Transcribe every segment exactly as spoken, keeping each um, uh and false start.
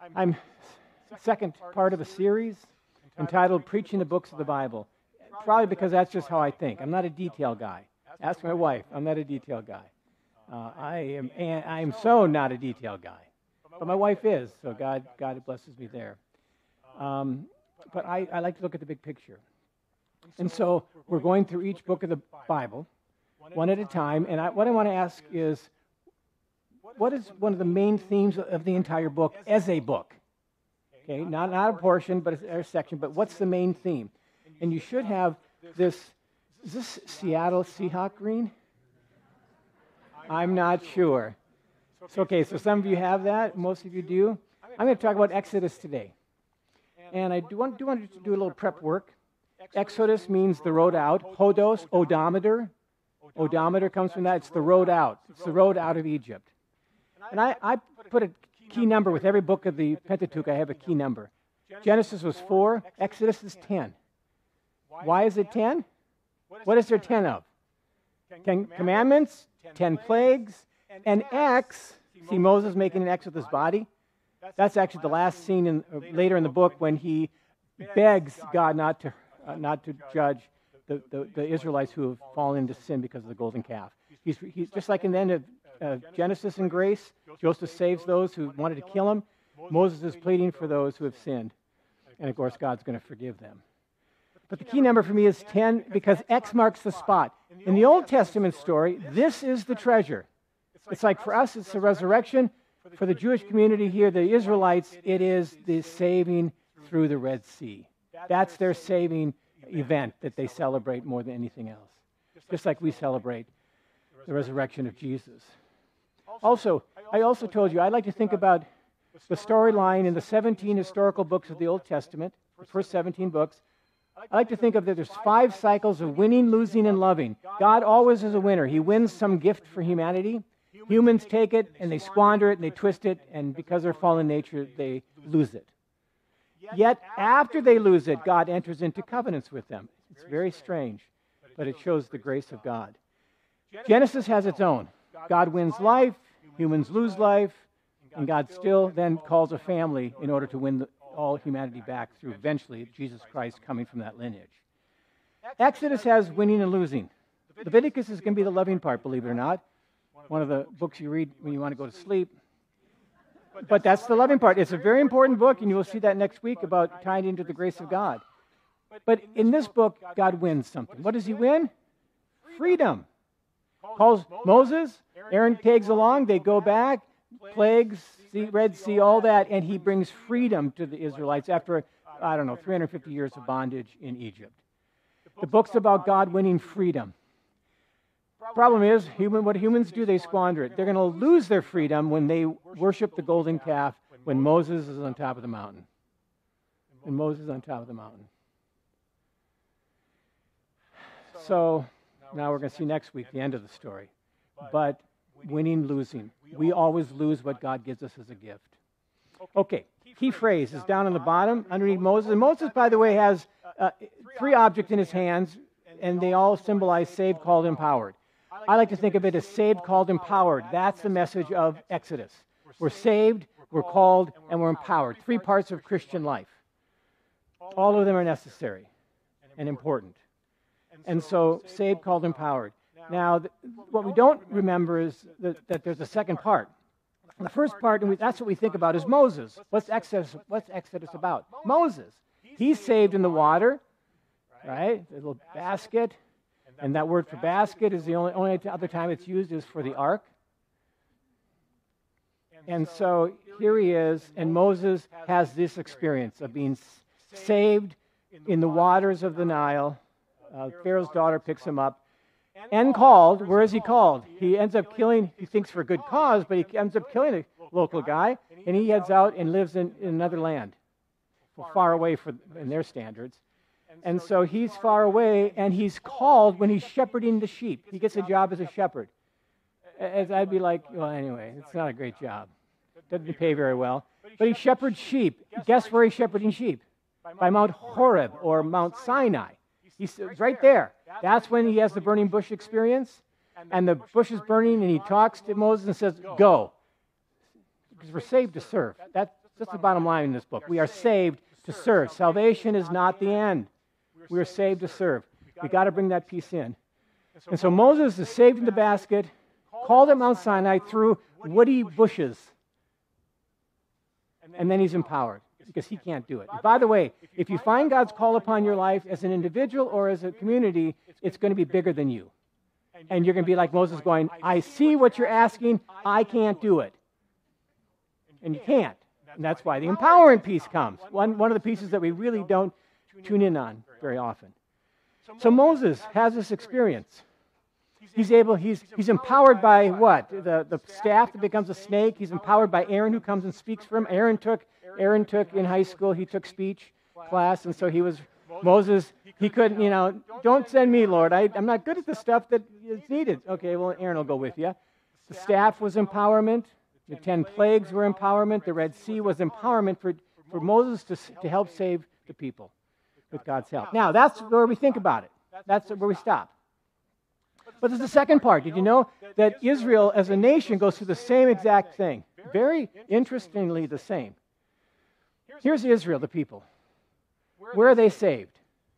I'm second part of a series entitled Preaching the Books of the Bible. Probably because that's just how I think. I'm not a detail guy. Ask my wife. I'm not a detail guy. Uh, I am and I am so not a detail guy. But my wife is, so God God blesses me there. Um, but I, I like to look at the big picture. And so we're going through each book of the Bible, one at a time. And I, what I want to ask is, what is one of the main themes of the entire book as a book? Okay, not, not a portion, but a, a section, but what's the main theme? And you should have this, is this Seattle Seahawk green? I'm not sure. So, okay, so some of you have that, most of you do. I'm going to talk about Exodus today. And I do want, do want to do a little prep work. Exodus means the road out. Hodos, odometer. Odometer comes from that. It's the road out. It's the road out of Egypt. And I, I put a key number with every book of the Pentateuch. I have a key number. Genesis was four. Exodus is ten. Why is it ten? What is there ten of? Ten commandments, ten plagues, and X. See Moses making an X with his body? That's actually the last scene in, uh, later in the book when he begs God not to uh, not to judge the, the, the Israelites who have fallen into sin because of the golden calf. He's, he's just like in the end of uh, Genesis and Grace. Joseph saves those who wanted to kill him. Moses is pleading for those who have sinned. And of course, God's going to forgive them. But the key number for me is ten because X marks the spot. In the Old Testament story, this is the treasure. It's like for us, it's the resurrection. For the Jewish community here, the Israelites, it is the saving through the Red Sea. That's their saving event that they celebrate more than anything else. Just like we celebrate the resurrection of Jesus. Also, I also told you, I like to think about the storyline in the seventeen historical books of the Old Testament, the first seventeen books. I like to think of that there's five cycles of winning, losing, and loving. God always is a winner. He wins some gift for humanity. Humans take it, and they squander it, and they twist it, and because of their fallen nature, they lose it. Yet, after they lose it, God enters into covenants with them. It's very strange, but it shows the grace of God. Genesis has its own. God wins life, humans lose life, and God still then calls a family in order to win the, all humanity back through eventually Jesus Christ coming from that lineage. Exodus has winning and losing. Leviticus is going to be the loving part, believe it or not. One of the books you read when you want to go to sleep. But that's the loving part. It's a very important book, and you will see that next week about tying into the grace of God. But in this book, God wins something. What does he win? Freedom. Calls Moses, Aaron tags along, they go back, plagues, sea, Red Sea, all that, and he brings freedom to the Israelites after, I don't know, three hundred fifty years of bondage in Egypt. The book's about God winning freedom. Problem is, human, what humans do, they squander it. They're going to lose their freedom when they worship the golden calf when Moses is on top of the mountain. When Moses is on top of the mountain. So, now we're going to see next week the end of the story. But winning, losing. We always lose what God gives us as a gift. Okay, key phrase is down on the bottom underneath Moses. And Moses, by the way, has uh, three objects in his hands, and they all symbolize saved, called, empowered. I like to think of it as saved, called, empowered. That's the message of Exodus. We're saved, we're called, and we're empowered. Three parts of Christian life. All of them are necessary and important. And so, saved, called, empowered. Now, th- what we don't remember is that, that there's a second part. The first part, and we, that's what we think about, is Moses. What's Exodus, what's Exodus about? Moses. He's saved in the water, right? The little basket. And that word for basket is the only, only other time it's used is for the ark. And so here he is, and Moses has this experience of being saved in the waters of the Nile. Uh, Pharaoh's daughter picks him up. And called, where is he called? He ends up killing, he thinks for a good cause, but he ends up killing a local guy, and he heads out and lives in, in another land, far away for, in their standards. And so he's far away, and he's called when he's shepherding the sheep. He gets a job as a shepherd. As I'd be like, well, anyway, it's not a great job. Doesn't pay very well. But he shepherds sheep. Guess where he's shepherding sheep? By Mount Horeb or Mount Sinai. He's right there. That's when he has the burning bush experience. And the bush is burning, and he talks to Moses and says, go. Because we're saved to serve. That's That's the bottom line in this book. We are saved to serve. Salvation is not the end. We are saved to serve. We've got to bring that piece in. And so Moses is saved in the basket, called at Mount Sinai through woody bushes, and then he's empowered because he can't do it. And by the way, if you find God's call upon your life as an individual or as a community, it's going to be bigger than you. And you're going to be like Moses going, I see what you're asking, I can't do it. And you can't. And that's why the empowering piece comes. One, one of the pieces that we really don't tune in on very often. So Moses has this experience. He's able, he's, he's empowered by what? The, the staff that becomes a snake. He's empowered by Aaron who comes and speaks for him. Aaron took, Aaron took in high school, he took speech class, and so he was, Moses, he couldn't, you know, don't send me, Lord. I, I'm not good at the stuff that is needed. Okay, well, Aaron will go with you. The staff was empowerment. The ten plagues were empowerment. The Red Sea was empowerment for, for Moses to, to help save the people with God's help. Now, that's where we think about it. That's where we stop. But there's the second part. Did you know that Israel as a nation goes through the same exact thing? Very interestingly the same. Here's Israel, the people. Where are they saved?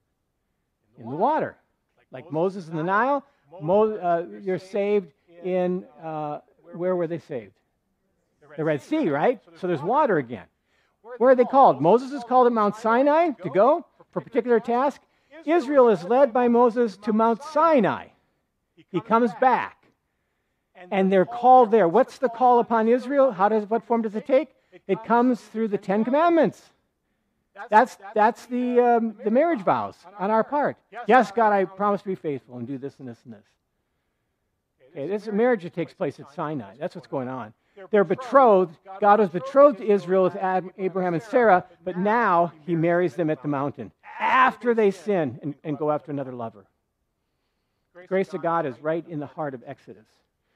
In the water. Like Moses in the Nile, Mo, uh, you're saved in, uh, where were they saved? The Red Sea, right? So there's water again. Where are they called? Moses is called at Mount Sinai to go for a particular task. Israel is led by Moses to Mount Sinai. He comes back, and they're called there. What's the call upon Israel? How does, what form does it take? It comes through the Ten Commandments. That's, that's the, um, the marriage vows on our part. Yes, God, I promise to be faithful and do this and this and this. Okay, this is a marriage that takes place at Sinai. That's what's going on. They're betrothed. God was betrothed to Israel with Abraham and Sarah, but now he marries them at the mountain after they sin and, and go after another lover. The grace of God is right in the heart of Exodus.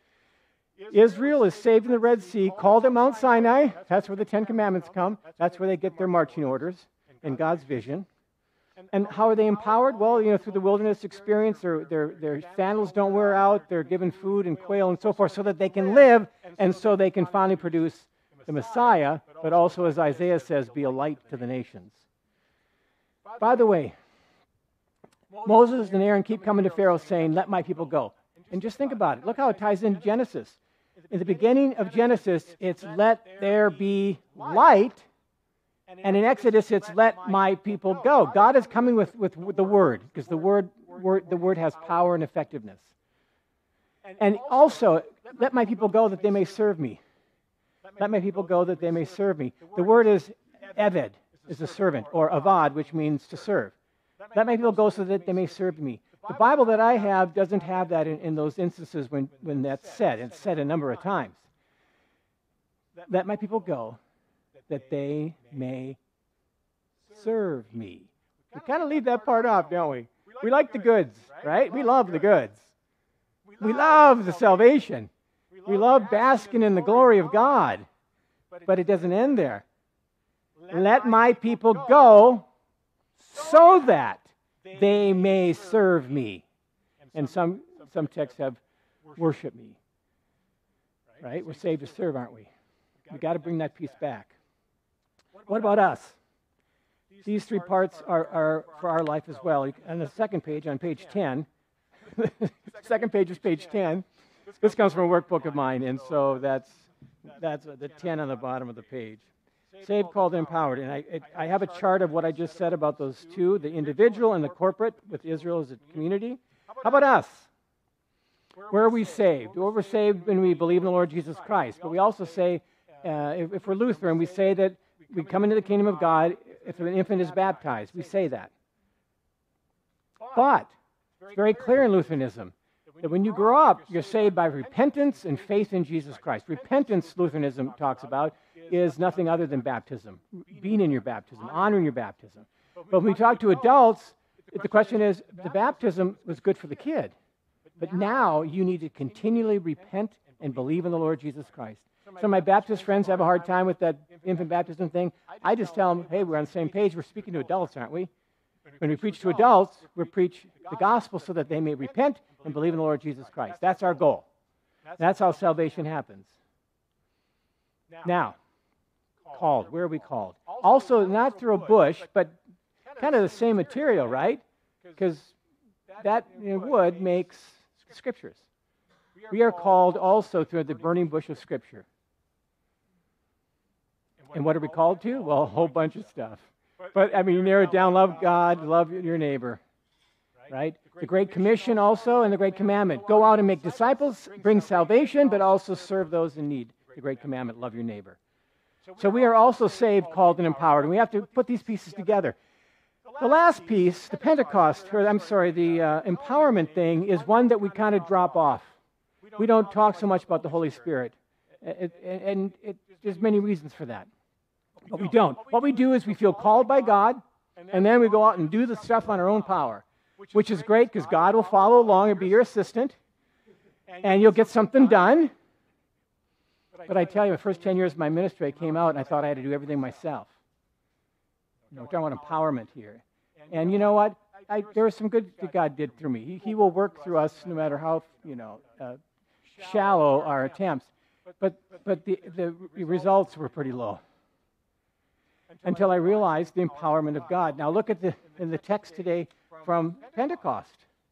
Israel is saved in the Red Sea, called at Mount Sinai. That's where the Ten Commandments come. That's where they get their marching orders and God's vision. And how are they empowered? Well, you know, through the wilderness experience, their, their, their sandals don't wear out. They're given food and quail and so forth so that they can live and so they can finally produce the Messiah, but also, as Isaiah says, be a light to the nations. By the way, Moses and Aaron keep coming to Pharaoh saying, let my people go. And just think about it. Look how it ties into Genesis. In the beginning of Genesis, it's let there be light. And in Exodus, it's let my people go. God is coming with, with, with the word, because the word, word, the word has power and effectiveness. And also, let my people go that they may serve me. Let my people go that they may serve me. The word is eved, is a servant, or avad, which means to serve. Let my people go so that they may serve me. The Bible that I have doesn't have that in, in those instances when, when that's said. It's said a number of times. Let my people go that they may serve me. We kind of leave that part off, don't we? We like the goods, right? We love the goods. We love the salvation. We love basking in the glory of God. But it doesn't end there. Let my people go so that they may serve me. And some, some texts have worship me. Right? We're saved to serve, aren't we? We've got to bring that piece back. What about us? These three parts are, are for our life as well. On the second page, on page ten, second page is page ten. This comes from a workbook of mine, and so that's, that's the ten on the bottom of the page. Saved, called, and empowered. And I, it, I have a chart of what I just said about those two, the individual and the corporate, with Israel as a community. How about us? Where are we saved? Well, we're saved when we believe in the Lord Jesus Christ. But we also say, uh, if, if we're Lutheran, we say that we come into the kingdom of God if an infant is baptized. We say that. But it's very clear in Lutheranism that when you grow up, you're saved by repentance and faith in Jesus Christ. Repentance, Lutheranism talks about, is nothing other than baptism, being in your baptism, honoring your baptism. But when we talk to adults, the question is, the baptism was good for the kid, but now you need to continually repent and believe in the Lord Jesus Christ. Some of my Baptist friends have a hard time with that infant baptism thing. I just tell them, hey, we're on the same page. We're speaking to adults, aren't we? When we preach to adults, we preach the gospel so that they may repent and believe in the Lord Jesus Christ. That's our goal. That's how salvation happens. Now, called? Where are we called? Also, not through a bush, but kind of the same material, right? Because that you know, wood makes scriptures. We are called also through the burning bush of Scripture. And what are we called to? Well, a whole bunch of stuff. But, I mean, you narrow it down, love God, love your neighbor, right? The Great Commission also and the Great Commandment. Go out and make disciples, bring salvation, but also serve those in need. The Great Commandment, love your neighbor. So we are also saved, called, and empowered. And we have to put these pieces together. The last piece, the Pentecost, or I'm sorry, the uh, empowerment thing, is one that we kind of drop off. We don't talk so much about the Holy Spirit. It, it, and it, there's many reasons for that. But we don't. What we do is we feel called by God, and then we go out and do the stuff on our own power, which is great because God will follow along and be your assistant, and you'll get something done. But I tell you, the first ten years of my ministry, I came out and I thought I had to do everything myself. You know, we're talking about empowerment here. And you know what? I, there was some good that God did through me. He, he will work through us no matter how, you know, uh, shallow our attempts. But but the, the results were pretty low. Until I realized the empowerment of God. Now look at the in the text today from Pentecost.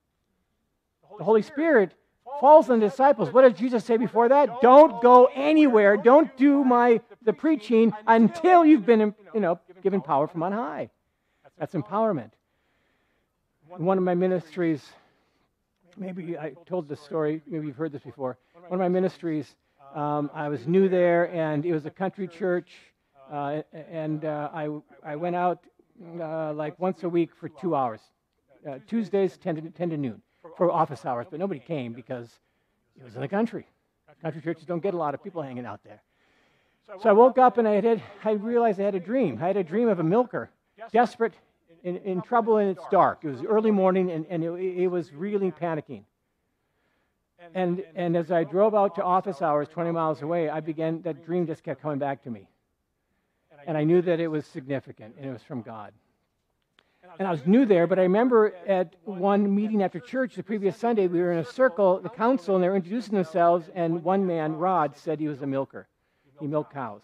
The Holy Spirit falls on the disciples. What did Jesus say before that? Don't go anywhere. Don't do my the preaching until you've been, you know, given power from on high. That's empowerment. In one of my ministries, maybe I told this story, maybe you've heard this before. One of my ministries, um, I was new there, and it was a country church, uh, and uh, I I went out uh, like once a week for two hours, uh, Tuesdays ten to, ten to noon, for office hours, but nobody came because it was in the country. Country churches don't get a lot of people hanging out there. So I woke up and I had I realized I had a dream. I had a dream of a milker, desperate, in, in trouble, and it's dark. It was early morning, and, and it, it was really panicking. And and as I drove out to office hours twenty miles away, I began, that dream just kept coming back to me. And I knew that it was significant, and it was from God. And I was new there, but I remember at one meeting after church the previous Sunday, we were in a circle, the council, and they were introducing themselves, and one man, Rod, said he was a milker. He milked cows.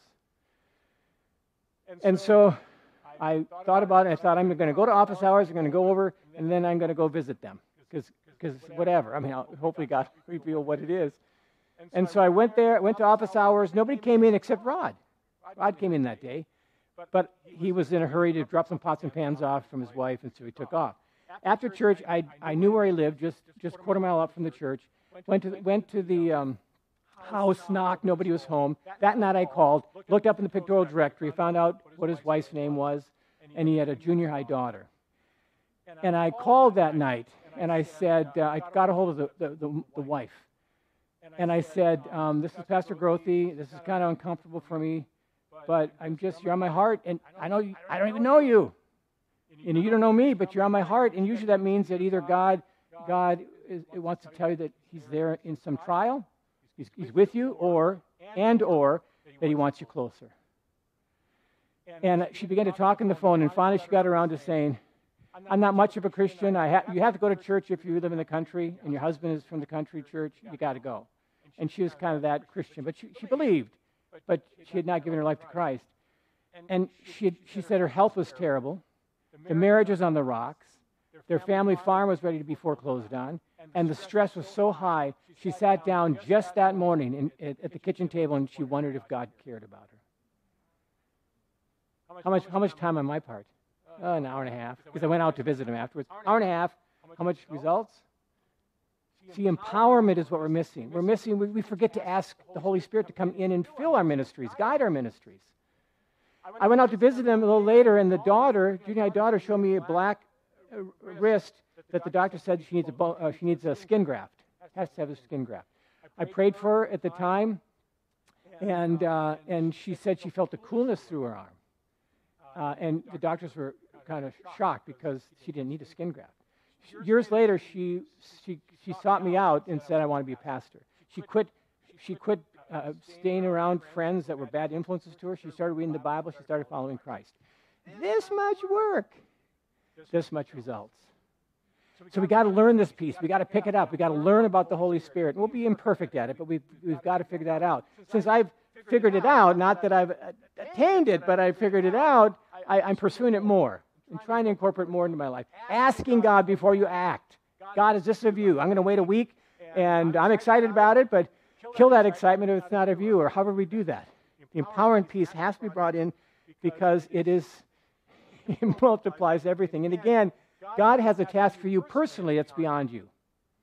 And so I thought about it. I thought, I'm going to go to office hours, I'm going to go over, and then I'm going to go visit them. Because whatever. I mean, I'll, hopefully God will reveal what it is. And so I went there, went to office hours. Nobody came in except Rod. Rod came in that day. But he was in a hurry to drop some pots and pans off from his wife, and so he took off. After church, I I knew where he lived, just just a quarter mile up from the church. Went to the, went to the um, house, knocked, nobody was home. That night I called, looked up in the pictorial directory, found out what his wife's name was, and he had a junior high daughter. And I called that night, and I said, uh, I got a hold of the, the, the, the wife. And I said, um, this is Pastor Grothe, this is kind of uncomfortable for me, but I'm just, you're on my heart, and I know you, I don't even know you. And you don't know me, but you're on my heart, and usually that means that either God God is, wants to tell you that he's there in some trial, he's, he's with you, or, and or, that he wants you closer. And she began to talk on the phone, and finally she got around to saying, I'm not much of a Christian. I ha- you have to go to church if you live in the country, and your husband is from the country church. You got to go. And she was kind of that Christian, but she, she believed, but she had not given her life to Christ. And she had, she said her health was terrible. The marriage was on the rocks. Their family farm was ready to be foreclosed on, and the stress was so high. She sat down just that morning in, at, at the kitchen table, and she wondered if God cared about her. How much? How much time on my part? Uh, an hour and a half, because I went out to visit him afterwards. Hour and a half. How much results? See, empowerment is what we're missing. We're missing, we, we forget to ask the Holy Spirit to come in and fill our ministries, guide our ministries. I went out to visit him a little later, and the daughter, junior high daughter, showed me a black uh, wrist that the doctor said she needs a, uh, she needs a skin graft, has to have a skin graft. I prayed for her at the time, and, uh, and she said she felt a coolness through her arm. Uh, and the doctors were kind of shocked because she didn't need a skin graft. Years later, she she she sought me out and said, "I want to be a pastor." She quit she quit uh, staying around friends that were bad influences to her. She started reading the Bible. She started following Christ. This much work, this much results. So we got to learn this piece. We got to pick it up. We got to learn about the Holy Spirit. We'll be imperfect at it, but we've we've got to figure that out. Since I've figured it out, not that I've attained it, but I figured it out, I, I'm pursuing it more and trying to incorporate more into my life. Asking God before you act. God, is this of you? I'm going to wait a week, and I'm excited about it, but kill that excitement if it's not of you, or however we do that. The empowerment piece has to be brought in because it is, it multiplies everything. And again, God has a task for you personally that's beyond you.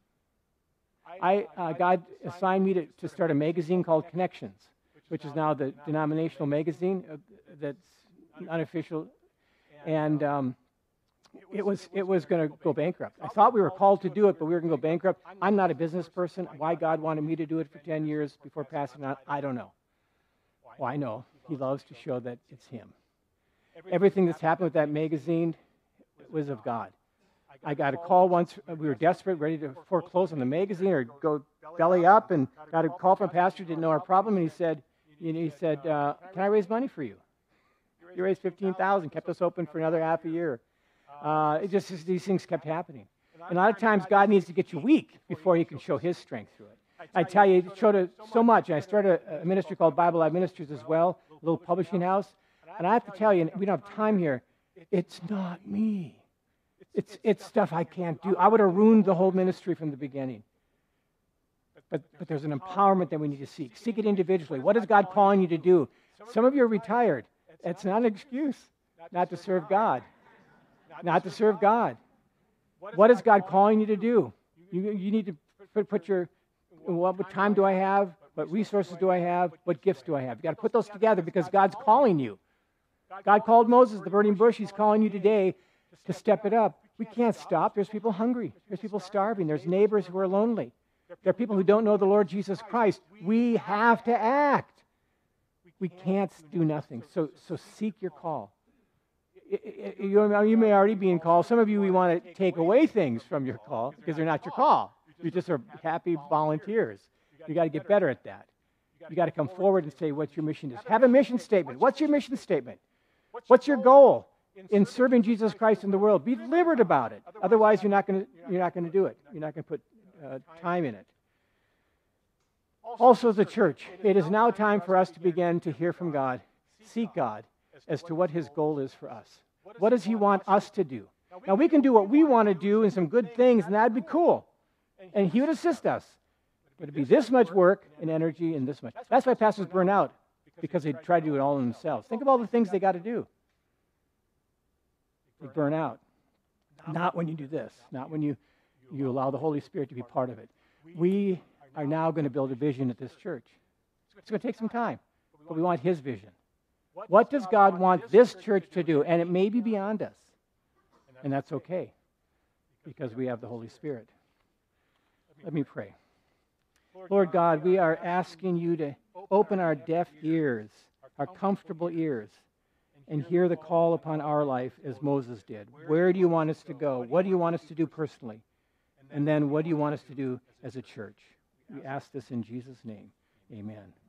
I, uh, God assigned me to, to start a magazine called Connections, which is now the denominational magazine uh, that's unofficial, and um, it was it was going to go bankrupt. I thought we were called to do it, but we were going to go bankrupt. I'm not a business person. Why God wanted me to do it for ten years before passing on, I don't know. Well, I know He loves to show that it's Him. Everything that's happened with that magazine was of God. I got a call once. We were desperate, ready to foreclose on the magazine or go belly up, and got a call from a pastor who didn't know our problem, and he said, you know, he said, uh, "Can I raise money for you?" He raised fifteen thousand dollars, kept us open for another half a year. Uh, it just, these things kept happening. And a lot of times God needs to get you weak before He can show His strength through it. I tell you, it showed it so much. And I started a, a ministry called Bible Live Ministries as well, a little publishing house. And I have to tell you, and we don't have time here, it's not me. It's, it's stuff I can't do. I would have ruined the whole ministry from the beginning. But, but there's an empowerment that we need to seek. Seek it individually. What is God calling you to do? Some of you are retired. It's not an excuse not to serve God. Not to serve God. What is God calling you to do? You, you need to put, put your, what, what time do I have? What resources do I have? What gifts do I have? You've got to put those together because God's calling you. God called Moses, the burning bush. He's calling you today to step it up. We can't stop. There's people hungry. There's people starving. There's neighbors who are lonely. There are people who don't know the Lord Jesus Christ. We have to act. We can't do nothing. So, so seek your call. You, you may already be in call. Some of you, we want to take away things from your call because they're not your call. You just are happy volunteers. You got to get better at that. You got to come forward and say what your mission is. Have a mission statement. What's your mission statement? What's your goal in serving Jesus Christ in the world? Be deliberate about it. Otherwise, you're not going to you're not going to do it. You're not going to put uh, time in it. Also, as a church, it is now time for us to begin to hear from God, seek God as to what His goal is for us. What does He want us to do? Now, we can do what we want to do and some good things, and that'd be cool. And He would assist us. But it'd be this much work and energy and this much. That's why pastors burn out, because they try to do it all themselves. Think of all the things they got to do. They burn out. Not when you do this. Not when you, you allow the Holy Spirit to be part of it. We are now going to build a vision at this church. It's going to take some time, but we want His vision. What does God want this church to do? And it may be beyond us. And that's okay, because we have the Holy Spirit. Let me pray. Lord God, we are asking You to open our deaf ears, our comfortable ears, and hear the call upon our life as Moses did. Where do You want us to go? What do You want us to do personally? And then what do You want us to do as a church? We ask this in Jesus' name. Amen.